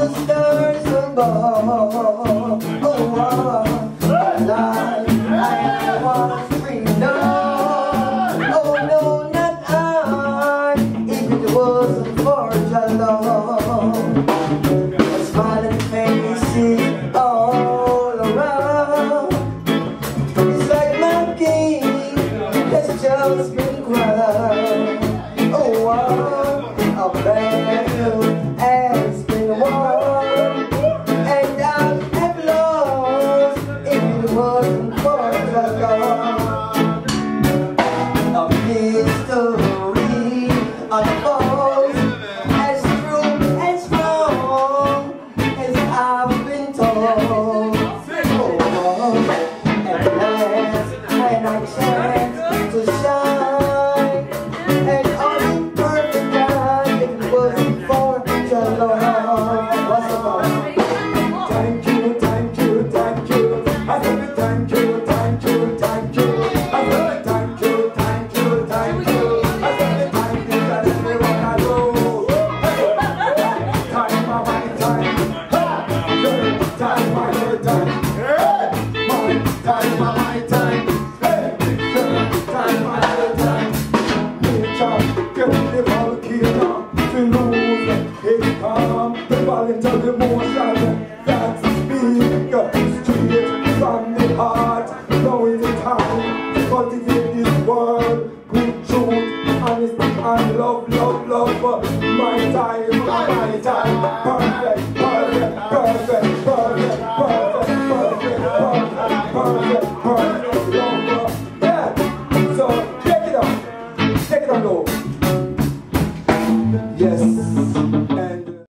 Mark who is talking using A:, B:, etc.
A: stars above. Oh, life I was freedom. Oh no, not I. If it wasn't for your love, smiling faces all around. It's like my king has just been crowned. Oh, a battle has been won, and I have lost if it wasn't for the love. A mystery unfolds as true and strong as I've been told. Oh, at last when I chance to shine, and all in perfect time, if it wasn't for your love. What's about? Thank you, thank you, thank you. I said thank you, thank you, thank you. I said thank you, thank you, thank you. I said thank you, that is me what I do. Time my time. Time my time. My time my time. Time my time. Nature, get the volcano to lose its calm. The balance of emotion that's speak straight from the heart. Now is the time to cultivate this world. Good truth, honesty and love, love, love. My time, perfect.